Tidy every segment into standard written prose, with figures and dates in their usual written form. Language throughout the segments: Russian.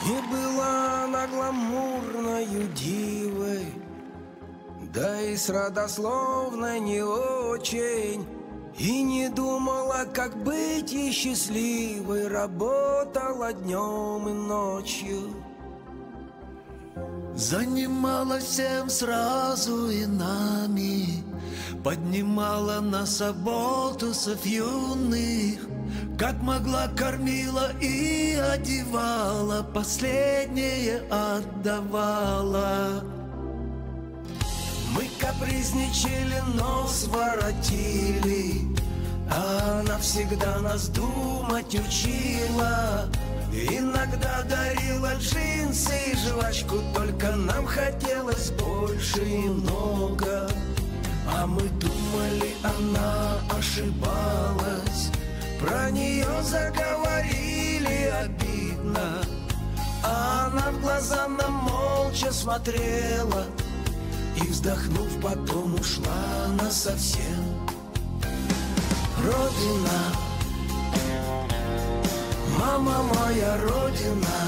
Не была она гламурною дивой, да и с родословной не очень. И не думала, как быть ей счастливой, работала днем и ночью. Занималась всем сразу и нами, поднимала нас оболтусов юных, как могла кормила и одевала, последнее отдавала. Мы капризничали, нос воротили, а она всегда нас думать учила. Иногда дарила джинсы и жвачку, только нам хотелось больше и много. А мы думали, она ошибалась, про нее заговорили обидно, а она в глаза нам молча смотрела и, вздохнув, потом ушла насовсем. Родина, мама моя родина,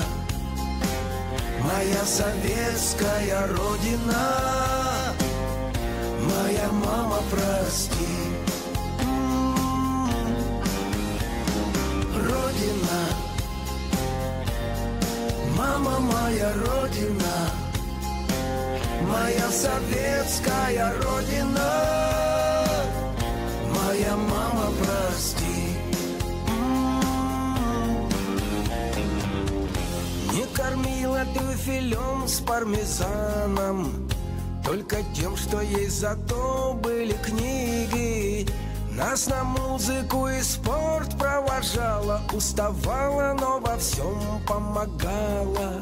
моя советская родина, моя мама, прости. Родина, мама моя родина, моя советская родина, моя мама, прости. Не кормила трюфелем с пармезаном, только тем, что есть зато были книги. Нас на музыку и спорт провожала, уставала, но во всем помогала.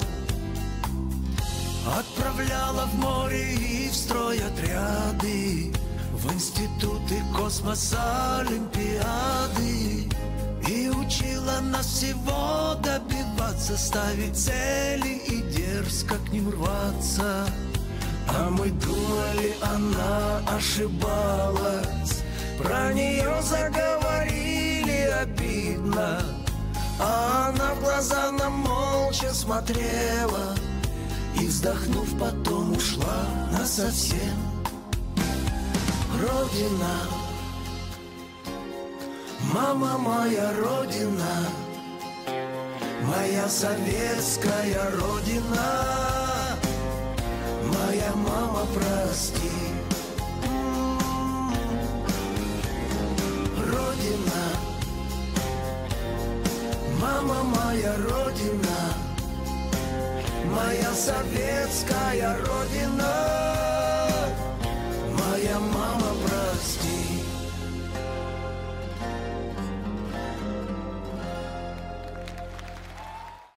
Отправляла в море и в стройотряды, в институты, космос, олимпиады. И учила нас всего добиваться, ставить цели и дерзко к ним рваться. А мы думали, она ошибалась, про нее заговорили обидно, а она в глаза нам молча смотрела и, вздохнув, потом ушла насовсем. Родина, мама моя родина, моя советская родина, моя мама, прости. Родина, мама моя родина, моя советская родина, моя мама, прости.